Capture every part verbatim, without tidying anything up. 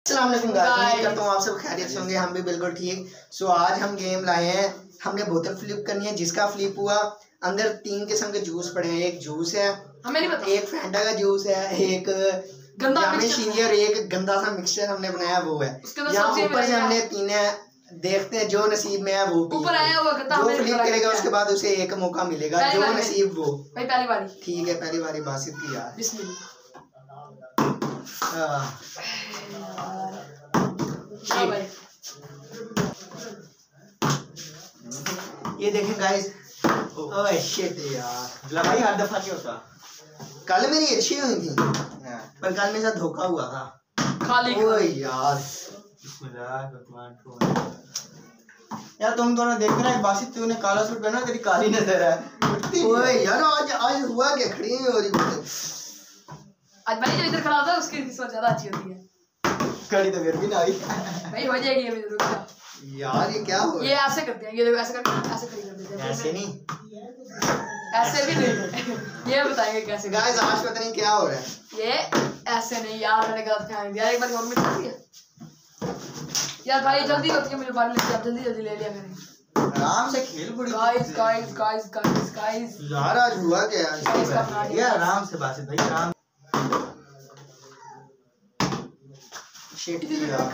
अस्सलाम वालेकुम गाइस, उम्मीद करता हूँ आप सब खैरियत से होंगे। हम भी बिल्कुल ठीक। सो आज हम गेम लाए हैं, हमने बोतल फ्लिप करनी है। जिसका फ्लिप हुआ अंदर तीन किस्म के जूस पड़े हैं। एक जूस है, हमें नहीं पता, एक फैंटा का जूस है, एक गंदा सीनियर, एक गंदा सा मिक्सचर हमने बनाया वो है। यहाँ ऊपर से हमने तीन देखते हैं, जो नसीब में है वो ऊपर आया हुआ जो फ्लिप करेगा उसके बाद उसे एक मौका मिलेगा, जो नसीब वो। भाई पहली बारी ठीक है, पहली बारी बासित की यार। ये देखें गाइस, ओह शिट यार, लड़ाई हर दफा नहीं होता। कल मेरी अच्छी हुई थी पर कल मेरे साथ धोखा हुआ था खाली। ओह यार यार, तुम दोनों देख रहे हैं, बासित तूने काला सूट पहना, तेरी काली नजर है। ओए यार आज आज हुआ क्या, खड़ी नहीं हो रही आज भाई। जो इधर खड़ा था उसकी किस्मत ज्यादा अच्छी होती है, खड़ी तो फिर भी ना आई भाई। हो जाएगी अभी, रुक जा यार। ये क्या हो रहा है? ये ऐसे करते हैं, ये देखो ऐसे करके ऐसे खड़ी कर देते हैं। ऐसे नहीं, ऐसे भी नहीं ये बताएंगे कैसे गाइस। आज पता नहीं क्या हो रहा है। ये ऐसे नहीं यार, मैंने गलत ध्यान दिया। एक बार और मिटा दिया यार। भाई जल्दी होती है, मुझे बाहर ले जा, जल्दी जल्दी ले लिया करें। आराम से खेल पड़ी guys guys guys guys guys. यार आज हुआ क्या यार? ये आराम से बात है भाई, आराम। शिट यार,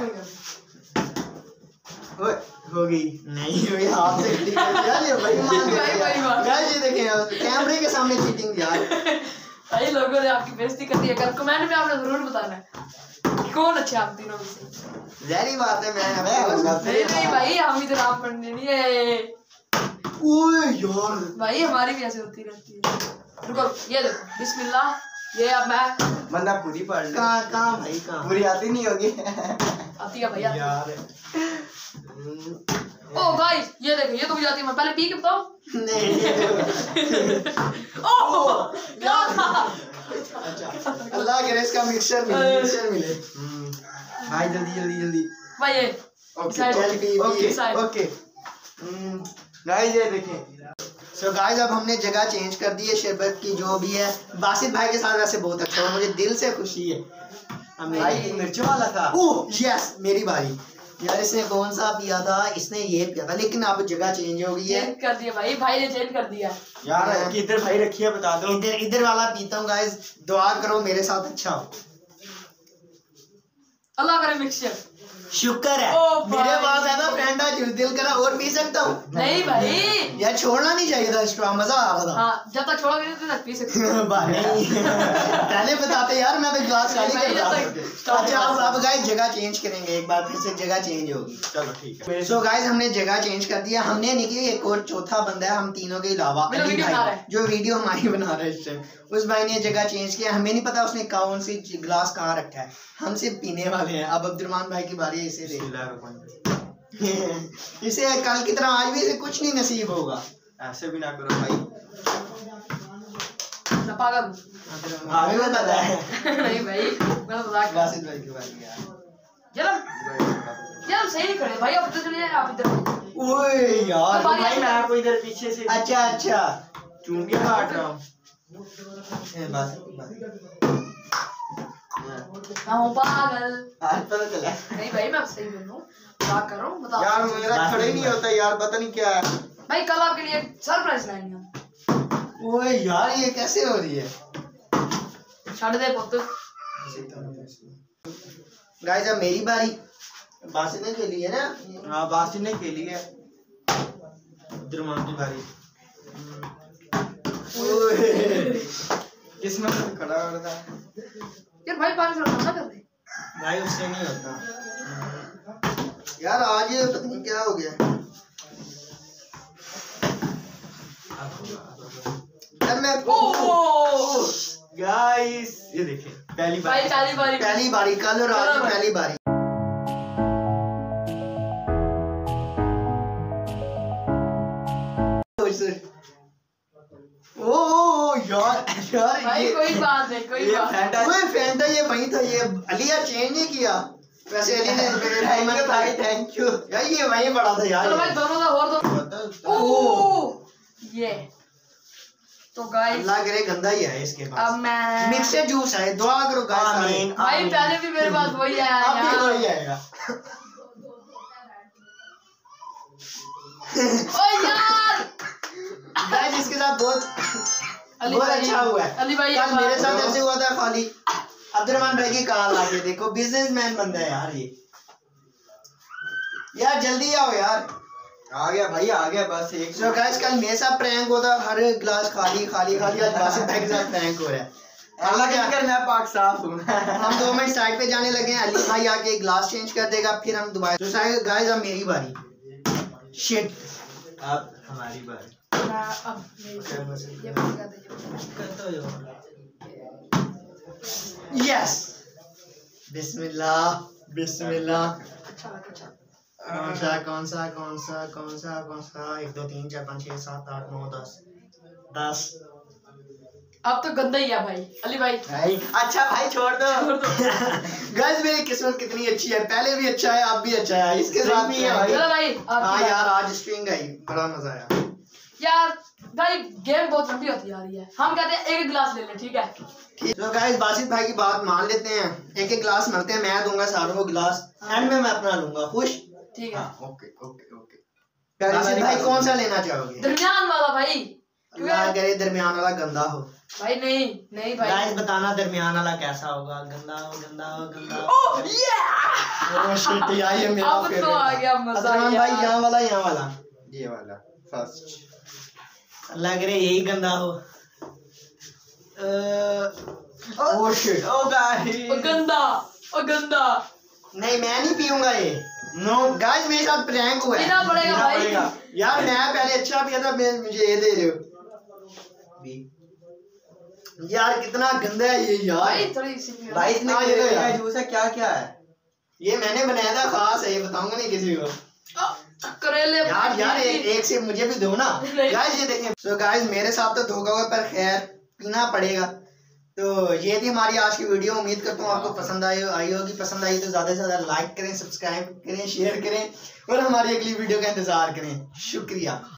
ओए हो गई नहीं हुई, हाथ से खड़ी कर दिया। ये भाई मान गया गाइस। ये देखें कैमरे के सामने चीटिंग यार। भाई लोगों ने आपकी बेइज्जती कर दी है। कल कमेंट में आपने जरूर बताना है कौन अच्छा आप तीनों में से। जहरी बात है, मैं नहीं नहीं भाई, हम इधर आप पढ़ने नहीं है। ओए यार भाई हमारी भी ऐसे होती रहती है। रुको ये देखो, बिस्मिल्लाह। ये अब मैं बंदा पूरी पढ़ ले। कहां कहां भाई, कहां पूरी आती नहीं होगी। आती है भैया यार। ओ गाइस ये देखो, ये तो मुझे आती है। मैं पहले पी के बताऊं? नहीं ओह क्या था? अच्छा अल्लाह करे इसका मिक्सचर मिले, मिक्सचर मिले भाई। जल्दी जल्दी जल्दी भाई। ये ओके ओके ओके गाइस ये देखें। सो गाइस अब हमने जगह चेंज कर दी है। शरबत की जो भी है, बासित भाई के साथ वैसे बहुत अच्छा है, मुझे दिल से खुशी है। भाई मिर्च वाला था। ओह यस मेरी बारी यार। इसने कौन सा पिया था? इसने ये पिया था, लेकिन अब जगह चेंज हो गई है। चेंज कर दिया भाई, भाई ने चेंज कर दिया यार। किधर भाई रखी है बता दो। इधर इधर वाला पीता हूँ गाइस। दुआ करो मेरे साथ अच्छा हो, अल्लाह करे मिक्सचर। शुक्र है मेरे पास है ना फैंटा जूस, दिल करा और पी सकता हूँ। नहीं भाई यार छोड़ना नहीं चाहिए था स्ट्रॉ, मजा आ रहा था। हाँ, जब तक छोड़ोगे नहीं तब पी सकते हो। पहले बताते यार, मैं तो ग्लास खाली कर रहा। अच्छा अब गाइस जगह चेंज करेंगे, एक बार फिर से जगह चेंज होगी। चलो ठीक है। सो गाइस हमने जगह चेंज कर दिया। हमने निकली एक और चौथा बंदा है हम तीनों के अलावा, अली भाई जो वीडियो हमारी बना रहा है इस टाइम। उस भाई ने जगह चेंज किया। हमें नहीं पता उसने कौन सी ग्लास कहाँ रखा है, हम सिर्फ पीने वाले हैं। अब अब्दुर्रहमान भाई की बारी है, इसे दे। इसे कल की तरह आज भी इसे कुछ नहीं नसीब होगा। ऐसे भी ना करो भाई, पागल हमें भी पता है। नहीं भाई मैं मजाक बासित भाई की बारी यार। चलो यार सही नहीं करे भाई, अब तो चलिए आप इधर। ओए यार भाई मैं आपको इधर पीछे से। अच्छा अच्छा चूंगे काट रहा हूँ। ए बस मैं पागल, आज पता चला। नहीं भाई मैं सही बोल रहा हूँ, मजाक कर रहा हूँ। बताओ यार मेरा खड़े नहीं होता यार, पता नहीं क्या है भाई। कल आपके लिए सरप्राइज लाएंगे हम। ओए यार ये कैसे हो रही है? छड़ दे पुੱਤ। गाइस अब मेरी बारी। बासित ने खेली है ना? हाँ बासित ने खेली है। अब्दुर्रहमान की बारी। किस्मत से खड़ा हो रहा था यार। भाई पानी थोड़ा ठंडा कर दे भाई, उससे नहीं होता यार। आज पता नहीं क्या हो गया यार। मैं गाइस ये देखें, पहली बारी पहली बारी पहली बारी कल और आज पहली बारी। ओ यार यार भाई ये, कोई बात नहीं कोई बात नहीं। ओए फैंटा ये वही था, ये अली यार चेंज नहीं किया। वैसे अली ने थैंक यू भाई, थैंक यू यार। ये वही पड़ा था यार। चलो भाई दोनों का और दो। ओ ये तो गाइस अल्लाह करे गंदा ही है इसके पास। अब मैं मिक्सर जूस है, दुआ करो गाइस। आमीन। भाई पहले भी मेरे पास वही आया अब भी यार। वही आएगा। ओ यार गाइस इसके साथ बहुत बहुत अच्छा हुआ है। अली भाई कल मेरे साथ ऐसे हुआ था खाली। अब्दुर्रहमान भाई की कॉल आ गई, देखो बिजनेसमैन बंदा है यार ये। यार जल्दी आओ यार। आ गया भाई आ गया बस एक। सो गाइस कल मेरे साथ प्रैंक होता, हर गिलास खाली खाली खाली। आज बासित भाई के साथ प्रैंक हो रहा है। अल्लाह के शुक्र मैं पाक साफ हूं। हम दो मिनट साइड पे जाने लगे हैं। अली भाई आके गिलास चेंज कर देगा, फिर हम दोबारा। तो गाइस अब मेरी बारी। शिट अब हमारी बारी। अब ये कर दे। यस बिस्मिल्लाह बिस्मिल्लाह। अच्छा अच्छा कौन सा कौन सा कौन सा कौन सा कौन सा एक दो तीन चार पाँच छः सात आठ नौ दस दस। अब तो गंदा ही है भाई। अली भाई भाई अच्छा भाई छोड़ दो। गाइस मेरी किस्मत कितनी अच्छी है, पहले भी अच्छा है अब भी अच्छा है, इसके साथ भी है भाई। चलो भाई हाँ यार आज स्ट्रिंग आई, बड़ा मजा आया यार। भाई गेम बहुत लंबी होती जा रही है, हम कहते हैं एक गिलास ले ले, ठीक है? ठीक। तो गाइस बासित भाई की बात मान लेते हैं, एक एक गिलास मिलते हैं। मैं दूंगा सारों को गिलास, एंड में मैं अपना लूंगा। खुश? ठीक है। Okay okay okay. बासित भाई कौन सा लेना चाहोगे? दरमियान वाला भाई। अल्लाह करे दरमियान वाला गंदा हो। भाई नहीं नहीं भाई। गाइस बताना दरमियान वाला कैसा होगा, गंदा हो गंदा हो गंदा हो। ओह ये ओह शिट यार ये मेरा अब तो आ गया मजा। अब्दुर्रहमान भाई यहाँ वाला यहाँ वाला ये वाला फर्स्ट। अल्लाह करे यही गंदा हो। ओह शिट ओ गाइस ओ गंदा ओ गंदा। नहीं मैं नहीं पीऊंगा ये। नो गाइस मेरे साथ प्रैंक हुआ है। पीना पड़ेगा पीना भाई। पड़ेगा। यार मैं पहले अच्छा पिया था, मैं मुझे ये दे रहे हो बी। यार कितना गंदा है ये यार। भाई थोड़ी सी भाई इसमें हाँ, ये लो क्या यार। जूस है क्या क्या है? ये मैंने बनाया था खास है, ये बताऊंगा नहीं किसी को। करेले यार यार एक, एक से मुझे भी दो ना। गाइस ये देखें। सो गाइस मेरे साथ तो धोखा हुआ, पर खैर पीना पड़ेगा। तो ये थी हमारी आज की वीडियो। उम्मीद करता हूँ आपको पसंद आई आई होगी। पसंद आई तो ज्यादा से ज्यादा लाइक करें, सब्सक्राइब करें, शेयर करें और हमारी अगली वीडियो का इंतजार करें। शुक्रिया।